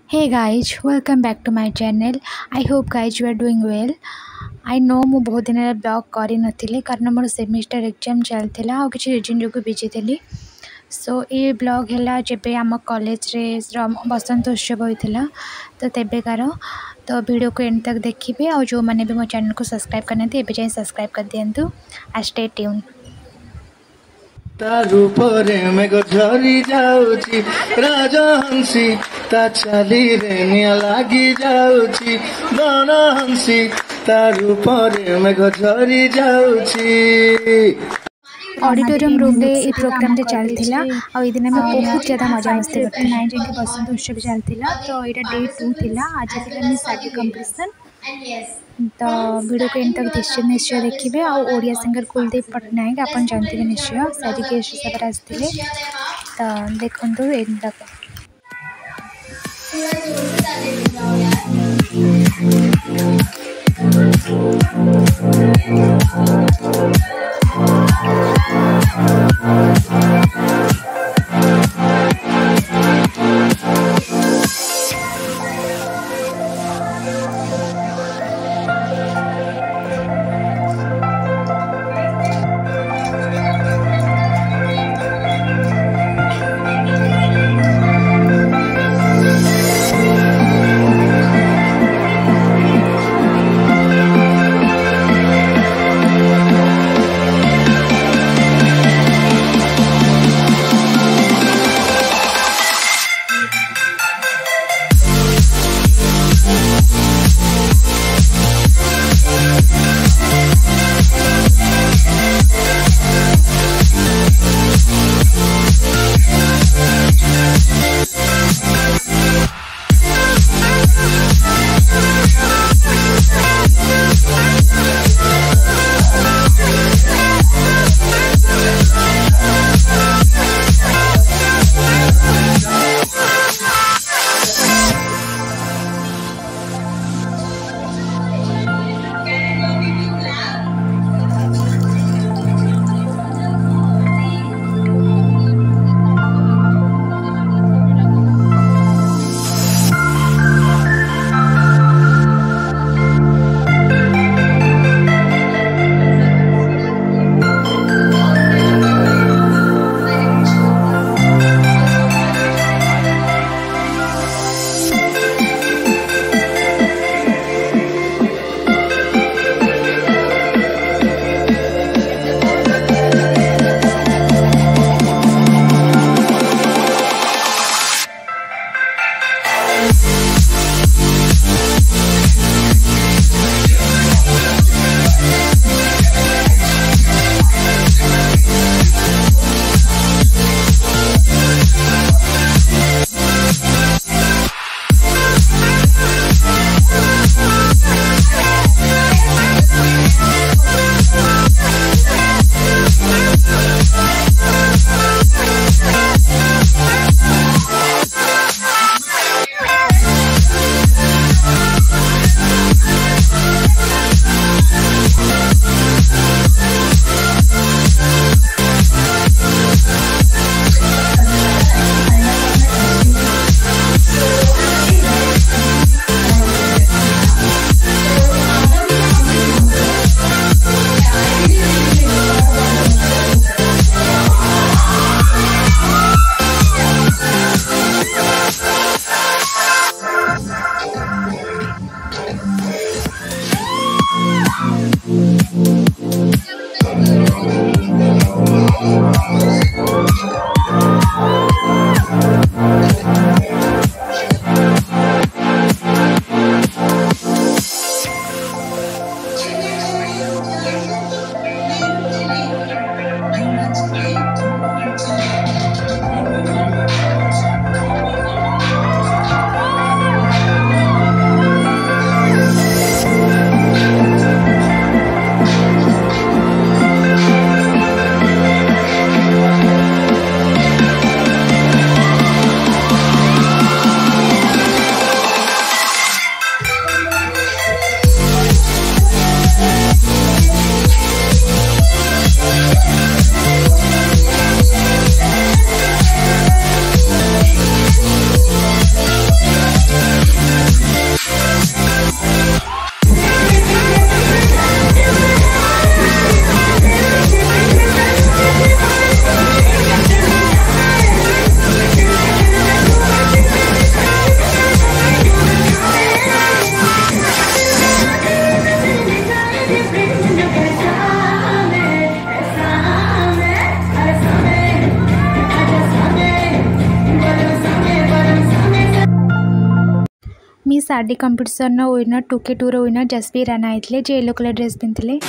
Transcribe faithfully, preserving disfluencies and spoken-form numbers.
Hey guys, welcome back to my channel. I hope guys you are doing well. I know मु बहुत दिन blog करी नथिले कारण मोर semester exam चलथिला आ किछि reason जो बिजी थली सो ये ब्लॉग हैला जेबे आम कॉलेज रे बसंत उत्सव होइथिला तो तेबेकार तो वीडियो को एंड तक देखिए और जो मैंने भी मो चैनल को सब्सक्राइब करने थे एबे सब्सक्राइब कर दियंतु आ स्टे ट्यून। तारू परे मेघ झरी जाउची राजा हंसी ता चाली रे निया लागी जाउची बन हंसी तारू परे मेघ झरी जाउची। ऑडिटोरियम रूम रे ए प्रोग्राम रे चलथिला आ ई दिन में बहुत ज्यादा मजा मस्ती करते नाइ जे बसंत उत्सव चलथिला तो एटा डे टू थिला आज थिला मी साडी कंपटीशन तो वीडियो को इन तक निश्चय निश्चय देखिए आ ओडिया सिंगर कुलदीप पट्टनायक अपन जानते निश्चय सारी गेस्ट सब आसते तो देखो इन तक। साड़ी कंपटीशन विनर टू के टू विनर जसबी राणा आइले जे येलो कलर ड्रेस पिंधले।